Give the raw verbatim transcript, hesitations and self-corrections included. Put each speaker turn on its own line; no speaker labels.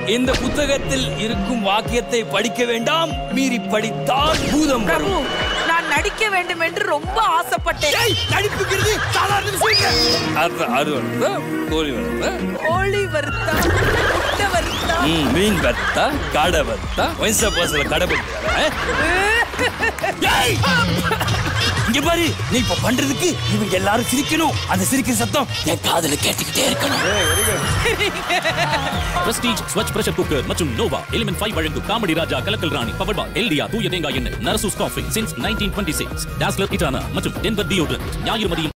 இந்த புத்தகத்தில் இருக்கும் வாக்கியத்தை படிக்க வேண்டாம், மீறி படித்தால் பூதம் வரும்.
நான் நடிக்க வேண்டும் என்று ரொம்ப ஆசைப்பட்டேன்.
நடிப்புங்கிறது சாதாரண விஷயம். அது அது வருதா, கோழி வருதா,
கோழி வருதா, முட்டை வருதா,
மீன் வருதா, கடை வருதா, வயசா பாசல கடை வருதா. இங்க பாரு, நீ இப்ப பண்றதுக்கு இவங்க எல்லாரும் சிரிக்கணும். அந்த சிரிக்கிற சத்தம் என் காதுல கேட்டுக்கிட்டே இருக்கணும்.
பிரஸ்டீஜ் ஸ்வச் பிரஷர் குக்கர் மற்றும் நோவா எலிமெண்ட் ஃபைவ் வழங்கும் comedy Raja Kalakkal Rani power bar Eldea தூய தேங்காய் எண்ணெய் Narasus coffee since nineteen twenty six Dazzler இட்டானா மற்றும் டென்வர் டியோடரண்ட் ஞாயிறு மதியம்